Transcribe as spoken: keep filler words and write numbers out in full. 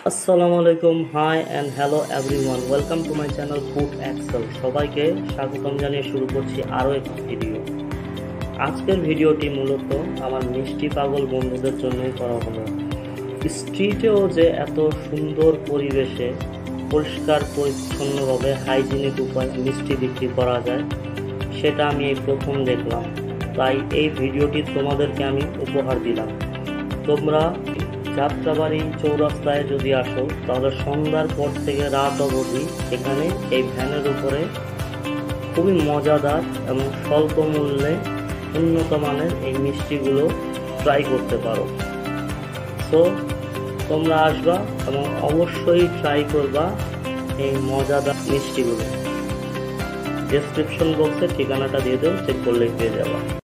আসসালামু আলাইকুম, hi and hello everyone, welcome to my channel Food Excel. সবাইকে স্বাগতম জানিয়ে শুরু করছি আরও একটি ভিডিও। আজকের ভিডিওটি মূলত আমার মিষ্টি পাগল বন্ধুদের জন্যই করা হলো। স্ট্রিটেও যে এত সুন্দর পরিবেশে পরিষ্কার পরিচ্ছন্নভাবে হাইজিনিক উপায়ে মিষ্টি বিক্রি করা যায় সেটা আমি এই প্রথম দেখলাম। তাই এই ভিডিওটি তোমাদেরকে আমি উপহার দিলাম। তোমরা যাত্রাবাড়ি চৌরাস্তায় যদি আসো তাহলে সন্ধ্যার পর থেকে রাত অবধি এখানে এই ভ্যানের উপরে খুবই মজাদার এবং স্বল্প মূল্যে উন্নত মানের এই মিষ্টিগুলো ট্রাই করতে পারো। সো তোমরা আসবা এবং অবশ্যই ট্রাই করবা এই মজাদার মিষ্টিগুলো। ডেসক্রিপশন বক্সে ঠিকানাটা দিয়ে দেবো, চেক করলেই পেয়ে যাবা।